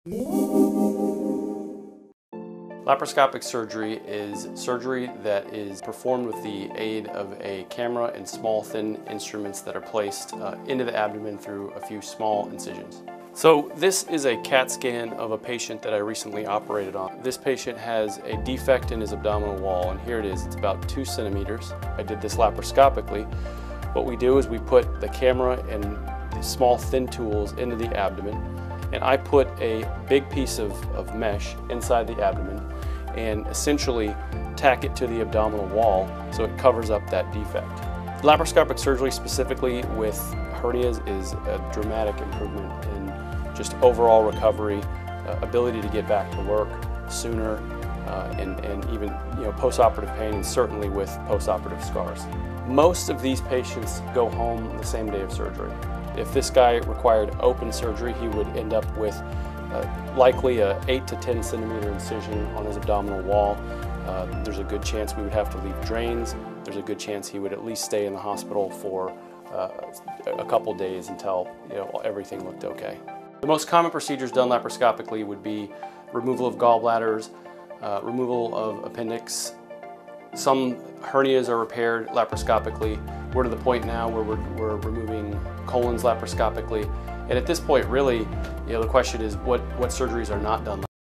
Laparoscopic surgery is surgery that is performed with the aid of a camera and small thin instruments that are placed into the abdomen through a few small incisions. So this is a CAT scan of a patient that I recently operated on. This patient has a defect in his abdominal wall, and here it is. It's about 2 centimeters. I did this laparoscopically. What we do is we put the camera and the small thin tools into the abdomen, and I put a big piece of mesh inside the abdomen and essentially tack it to the abdominal wall so it covers up that defect. Laparoscopic surgery specifically with hernias is a dramatic improvement in just overall recovery, ability to get back to work sooner, and even post-operative pain, and certainly with post-operative scars. Most of these patients go home the same day of surgery. If this guy required open surgery, he would end up with likely a 8 to 10 centimeter incision on his abdominal wall. There's a good chance we would have to leave drains. There's a good chance he would at least stay in the hospital for a couple days until everything looked okay. The most common procedures done laparoscopically would be removal of gallbladders, removal of appendix. Some hernias are repaired laparoscopically. We're to the point now where we're removing colons laparoscopically. And at this point, really, the question is what surgeries are not done